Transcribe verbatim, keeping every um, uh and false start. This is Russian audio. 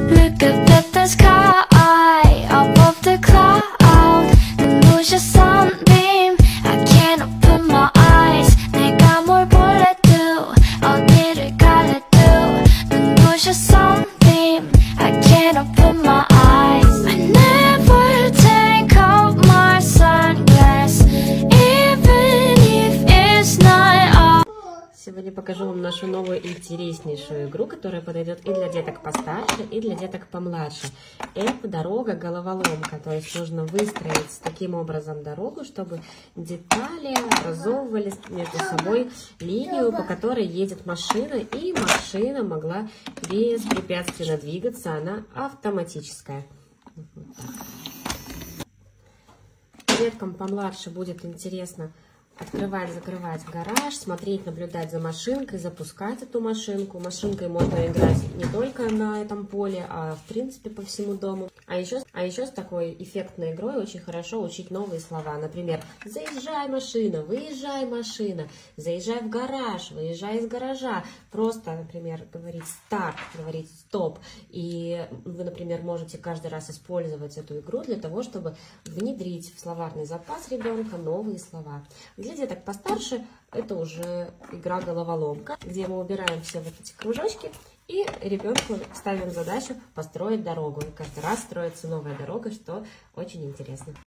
Look up at the sky above the cloud. 눈부셔 sunbeam. I can't open my eyes. 내가 뭘 볼래도 어디를 갈래도 눈부셔 sunbeam. I can't open my eyes. I never take off my sunglasses, even if it's not all. Сегодня покажу вам нашу новую интереснейшую игру, которая подойдет и для деток постарше, и для деток помладше. Это дорога-головоломка, то есть нужно выстроить таким образом дорогу, чтобы детали образовывали между собой линию, по которой едет машина, и машина могла беспрепятственно двигаться, она автоматическая. Деткам помладше будет интересно открывать, закрывать гараж, смотреть, наблюдать за машинкой, запускать эту машинку. Машинкой можно играть не только на этом поле, а в принципе по всему дому. А еще, а еще с такой эффектной игрой очень хорошо учить новые слова. Например, заезжай машина, выезжай машина, заезжай в гараж, выезжай из гаража. Просто, например, говорить старт, говорить стоп. И вы, например, можете каждый раз использовать эту игру для того, чтобы внедрить в словарный запас ребенка новые слова. Для деток постарше это уже игра головоломка, где мы убираем все вот эти кружочки и ребенку ставим задачу построить дорогу. И каждый раз строится новая дорога, что очень интересно.